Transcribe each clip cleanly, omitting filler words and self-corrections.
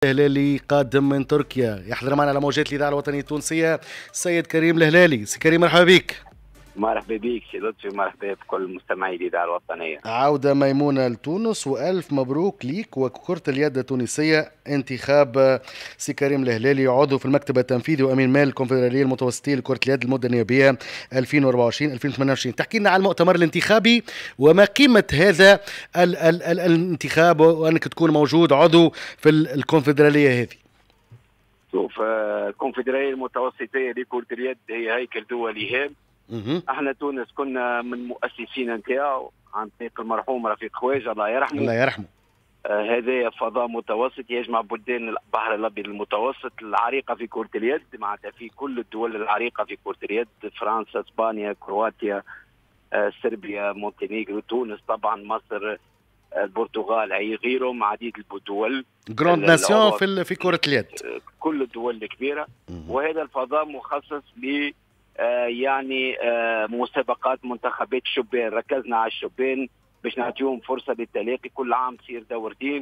الهلالي قادم من تركيا يحضر معنا على موجات الإذاعة الوطنية التونسية السيد كريم الهلالي. سي كريم مرحبا بك. مرحبا بك سي لطفي، مرحبا بكل مستمعي الإذاعة الوطنية. عودة ميمونة لتونس وألف مبروك ليك وكرة اليد التونسية. انتخاب سي كريم الهلالي عضو في المكتب التنفيذي وأمين مال الكونفدرالية المتوسطية لكرة اليد المدة النيابية 2024-2028. تحكي لنا على المؤتمر الانتخابي وما قيمة هذا ال الانتخاب وأنك تكون موجود عضو في الكونفدرالية هذه. شوف، الكونفدرالية المتوسطية لكرة اليد هي هيكل دولي هام. احنا تونس كنا من مؤسسين نتاعو عن طريق المرحوم رفيق خواجه الله يرحمه. الله يرحمه. هذا فضاء متوسط يجمع بلدان البحر الابيض المتوسط العريقه في كره اليد، معناتها في كل الدول العريقه في كره اليد، فرنسا، اسبانيا، كرواتيا، صربيا، مونتينيغرو، تونس طبعا، مصر، البرتغال، اي غيرهم عديد الدول جراند ناسيون في كره اليد، كل الدول الكبيره. وهذا الفضاء مخصص ل يعني مسابقات منتخبات الشبان. ركزنا على الشبان باش نعطيهم فرصه للتلاقي، كل عام تصير دورتين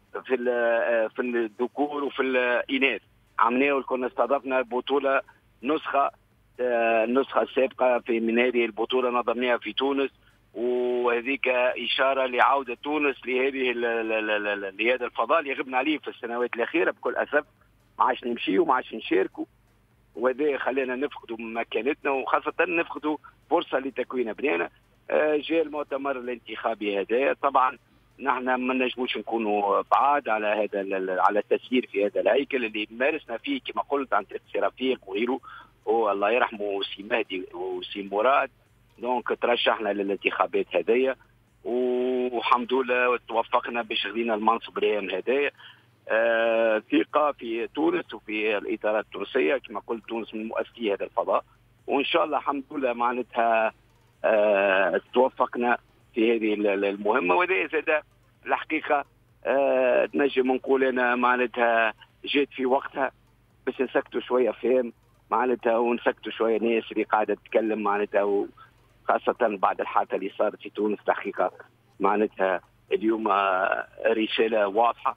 في الذكور وفي الاناث. عملناه كنا استضفنا بطوله نسخه النسخه السابقه من هذه البطوله نظمناها في تونس، وهذيك اشاره لعوده تونس لهذا الفضاء اللي غبنا عليه في السنوات الاخيره. بكل اسف ما عادش نمشيو وما عادش نشاركوا، وهذا خلينا نفقدوا مكانتنا وخاصه نفقدوا فرصه لتكوين ابنائنا. جاء المؤتمر الانتخابي هذا، طبعا نحن ما نجموش نكونوا بعاد على هذا على التسيير في هذا الهيكل اللي مارسنا فيه كما قلت عن طريق سي رفيق وغيره، هو الله يرحمه سي مهدي وسي مراد. دونك ترشحنا للانتخابات هذيا والحمد لله توفقنا باش خذينا المنصب الايام هذايا. ثقه في تونس وفي الادارات التونسيه، كما قلت تونس من مؤسسي هذا الفضاء، وان شاء الله الحمد لله معناتها توفقنا في هذه المهمه. وهذا زاد الحقيقه نجم نقول انا معناتها جات في وقتها باش نسكتوا شويه فهم معناتها ونسكتوا شويه ناس اللي قاعده تتكلم معناتها، خاصه بعد الحادثه اللي صارت في تونس. الحقيقه معناتها اليوم رساله واضحه.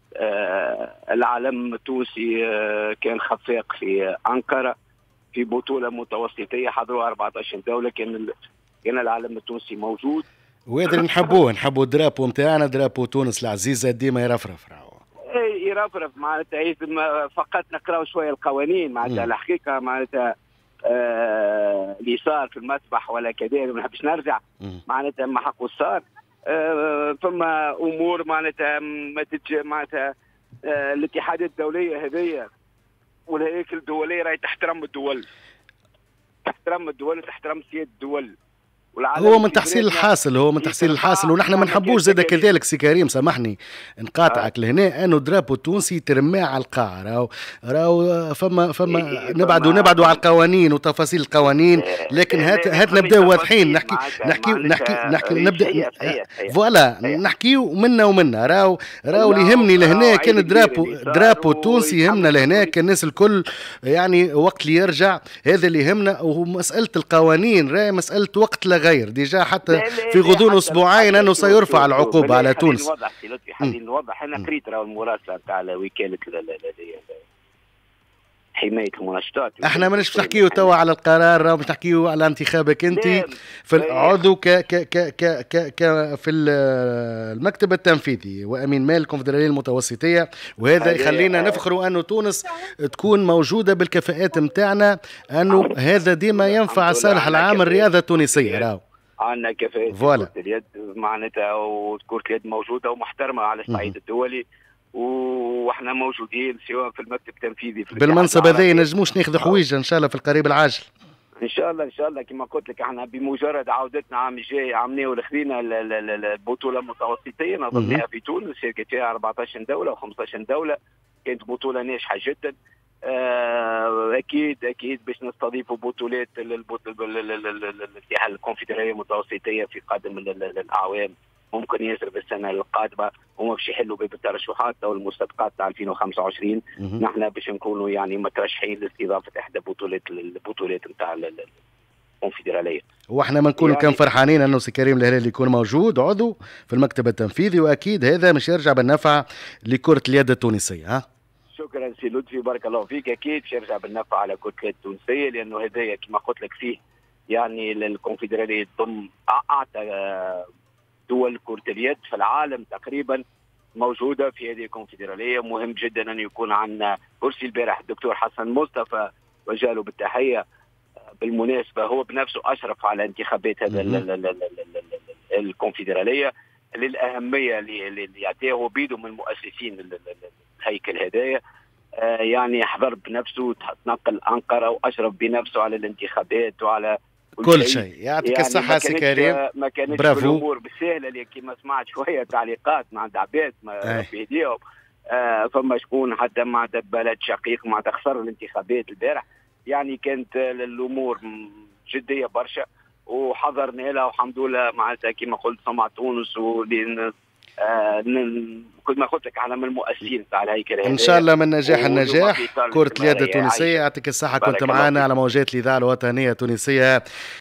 العلم التونسي كان خفاق في أنقرة في بطولة متوسطية حضروها 14 دولة، كان العلم التونسي موجود. وهذا اللي نحبوا الدرابو نتاعنا، درابو تونس العزيزة ديما يرفرف. اي يرفرف معناتها فقط نقراو شوية القوانين معناتها. الحقيقة معناتها اللي صار في المسبح ولا كذا ما نحبش نرجع معناتها ما حقه صار. فما امور معناتها ما تتجا معناتها الاتحادات الدوليه هذيا والهياكل الدوليه راهي تحترم الدول، تحترم الدول وتحترم سياده الدول. هو من تحصيل الحاصل، ونحن ما نحبوش زاد كذلك. سي كريم سامحني نقاطعك لهنا، انه درابو التونسي ترماه على القاع. راهو فما نبعدوا على القوانين وتفاصيل القوانين، لكن هات نبداو واضحين نحكي نبدا فوالا نحكيو منا. راهو اللي يهمني لهنا كان درابو التونسي يهمنا لهنا، كان الناس الكل يعني وقت اللي يرجع هذا اللي يهمنا. ومساله القوانين راهي مساله وقت لا غير ديجا، حتى في غضون اسبوعين انه سيرفع العقوبه على تونس. خلينا نوضح. انا قريت راهو المراسله تاع وكاله حمايه المنشطات. احنا ماناش نحكيو توا على القرار، راهو مش نحكيو على انتخابك انت في العضو ك ك ك ك ك في المكتب التنفيذي وامين مال الكونفدراليه المتوسطيه. وهذا يخلينا نفخروا انه تونس تكون موجوده بالكفاءات نتاعنا، انه هذا ديما ينفع صالح العام الرياضه التونسيه. راهو عندنا كفاءات كرة اليد معناتها، وكرة اليد موجوده ومحترمه على الصعيد الدولي، واحنا موجودين سواء في المكتب التنفيذي في بالمنصب هذا نجموش ناخذ حويجه ان شاء الله في القريب العاجل. ان شاء الله كما قلت لك احنا بمجرد عودتنا عام الجاي عملنا ولخذينا البطوله المتوسطيه نظمناها في تونس، شاركت فيها 14 دوله و15 دوله، كانت بطوله ناجحه جدا. اكيد باش نستضيفوا بطولات الكونفدراليه المتوسطيه في قادم الاعوام، ممكن ياسر بالسنه القادمه هما باش يحلوا باب الترشحات او المسابقات تاع 2025. نحن باش نكونوا يعني مترشحين لاستضافه احدى البطولات نتاع الكونفدراليه. واحنا ما نكونوا كان فرحانين انه سي كريم الهلالي يكون موجود عضو في المكتب التنفيذي، واكيد هذا مش يرجع بالنفع لكرة اليد التونسية. ها شكرا سي لطفي، بارك الله فيك. اكيد مش يرجع بالنفع على كرة اليد التونسية، لانه هدايا كما قلت لك فيه يعني الكونفدرالية تضم اعتى دول كرة اليد في العالم تقريبا موجودة في هذه الكونفدرالية. مهم جدا أن يكون عندنا كرسي. البارح الدكتور حسن مصطفى وجاله بالتحية بالمناسبة، هو بنفسه أشرف على انتخابات هذا الكونفدرالية للأهمية اللي يعطيه. هو بيده من مؤسسين الهيكل هدايا، يعني حضر بنفسه تنقل أنقرة وأشرف بنفسه على الانتخابات وعلى كل شيء. يعطيك يعني الصحة سي كريم. ما كانتش الأمور بالسهلة اللي كما سمعت شوية تعليقات مع عباد ما في ايديهم. فما شكون حتى مع بلد شقيق مع تخسر الانتخابات البارح، يعني كانت الأمور جدية برشا وحضرنا لها والحمد لله. معناتها كما قلت سمع تونس ولين كل ما قلت لك على من المؤسسين تاع الهيكل ان شاء الله من نجاح النجاح كرة اليد التونسية. يعطيك الصحة، كنت معنا على موجات الإذاعة الوطنية التونسية